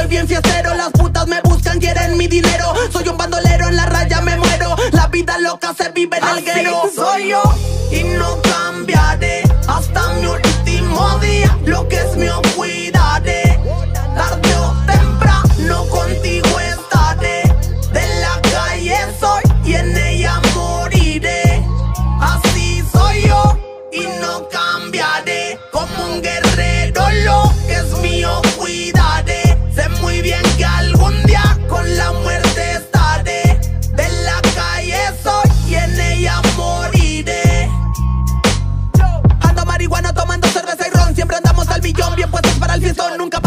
bien fiestero. Las putas me buscan, quieren mi dinero. Soy un bandolero, en la raya me muero. La vida loca se vive en el guero. Así soy yo y no cambiaré hasta mi último día. Lo que es mío cuidaré. Tarde o temprano contigo estaré. De la calle soy y en ella moriré. Así soy yo y no cambiaré. Como un guerrero lo que es mío cuidaré. Sé muy bien que algún día con la muerte estaré. De la calle soy y en ella moriré. Ando marihuana tomando cerveza y ron. Siempre andamos al millón, bien puestos para el fiestón. Nunca